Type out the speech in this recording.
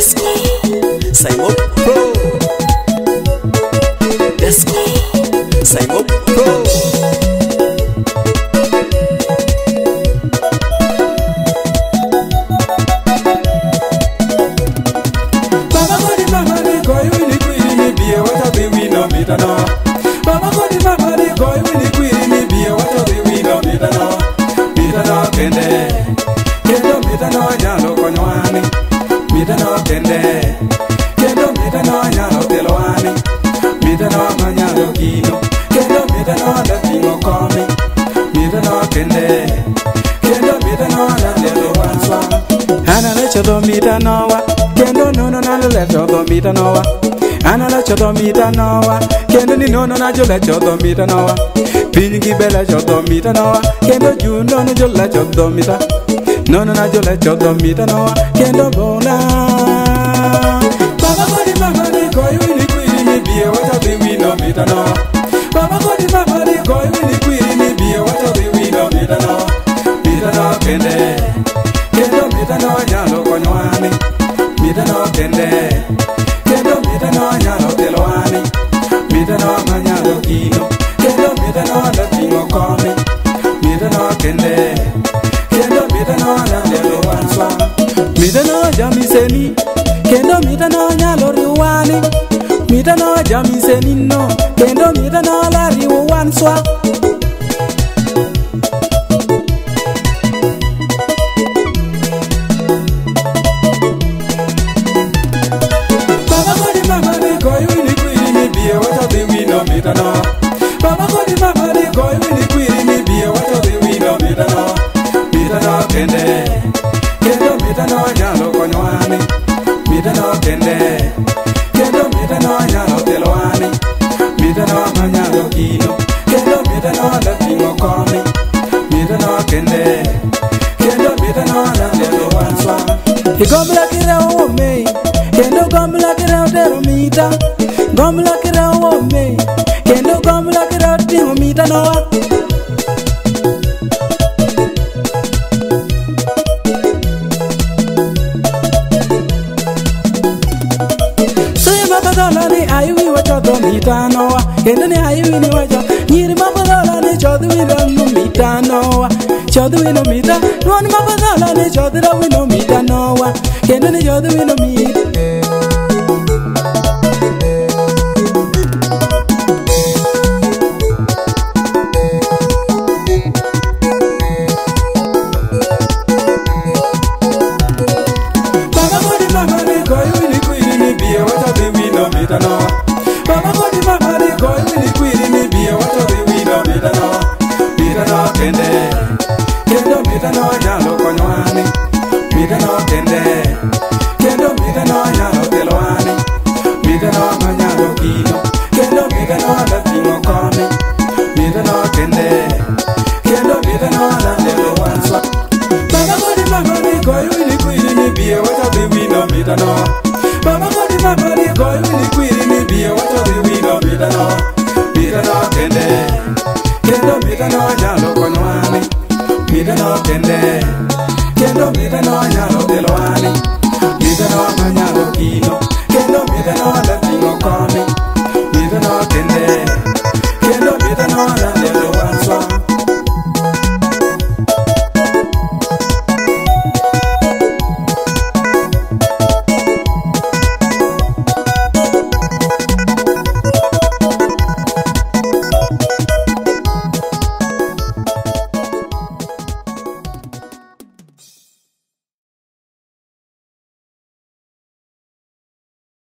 Desco, Simon Pro. Desco, Simon Pro. Mama di go you ni kwiri ni bia what be we no Omitanoah. Mama di go you ni kwiri ni bia what be we no Omitanoah kende. Kendo Omitanoah nyalo konywani. Omitanoah kende. Kendo Omitanoah nyalo telwani. Omitanoah manyalo kino. Kendo Omitanoah da tingo komi. Omitanoah kende. Kendo Omitanoah da telo wanswa. Ana lecho do Omitanoah. Kendo nono na lecho do Omitanoah. Ana lecho do Omitanoah. Kendo ni nono na jo lecho do Omitanoah. Piny gi bela cho do Omitanoah. Kendo juno no jo lecho do Omitanoah. Nono na jo lecho do Omitanoah. Kendo bona Mama di go you ni kwiri ni bia what be we no Omitanoah. Mama di go you ni kwiri ni bia what be we no Omitanoah. Omitanoah kende. Kendo Omitanoah nyalo konywani. Omitanoah kende. Kendo Omitanoah nyalo telwani. Omitanoah manyalo kino. Kendo Omitanoah da tingo komi. Omitanoah kende. Kendo Omitanoah da telo wanswa. Omitanoah jamiseni. Kendo Omitanoah nyalo riwani. Omitanoah jamiseni no. Kendo Omitanoah la riwo wanswa. Mama di go you ni kwiri ni bia what be we no Omitanoah. Mama di go you ni kwiri ni bia what be we no Omitanoah. Omitanoah kende. Kendo Omitanoah nyalo konywani. Omitanoah kende. Kendo Omitanoah nyalo telwani. Omitanoah manyalo kino. Kendo Omitanoah da tingo komi. Omitanoah kende. Kendo Omitanoah da telo wanswa. Igombla kirao mei. Kendo gombla kirao tero mita. Gombla kirao mei. Kendo gombla kirao tingo Omitanoah. Ni ayuwi wacho do Omitanoah. Kendo ni ayuwi ni wacho nyiri mapadhola ni chodhi wino Omitanoah. Chodhi wino Omitanoah. Nuoni mapadhola ni chodhi da wino Omitanoah. Kendo ni chodhi wino Omitanoah. Mama di go you ni kwiri ni bia what be we no Omitanoah. Mama di go you ni kwiri ni bia what be we no Omitanoah. Omitanoah kende. Kendo Omitanoah nyalo konywani. Omitanoah kende. Kendo Omitanoah nyalo telwani. Omitanoah manyalo kino. Kendo Omitanoah da tingo komi. Omitanoah kende. Kendo Omitanoah da telo wanswa. Mama di go you ni kwiri ni bia what be we no Omitanoah. Mama di go you ni kwiri ni bia what be we no Omitanoah. Omitanoah kende. Kendo Omitanoah nyalo konywani. Omitanoah kende. Kendo Omitanoah nyalo telwani.